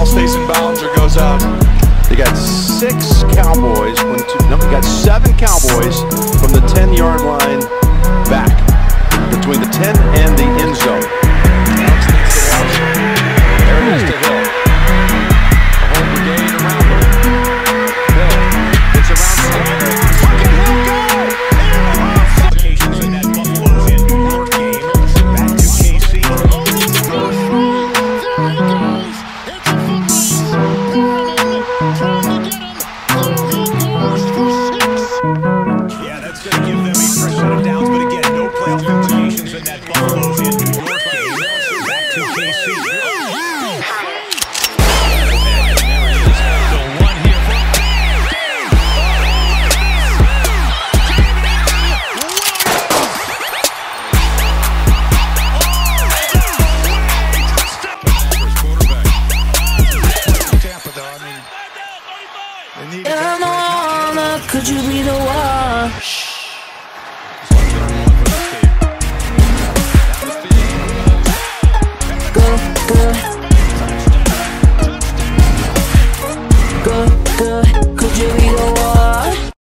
ball stays in bounds or goes out. They got 6 Cowboys. We got 7 Cowboys from the 10-yard line back between the 10 and the end zone. There it is to Hill. The whole brigade around him. Hill gets around Sanders. Look at Hill go! Applications in that Buffalo's in New York game. Back to KC. Yeah, that's going to give them a fresh set of downs, but again, no playoff implications in that Buffalo's in New York game. Back to KC. Could you be the one?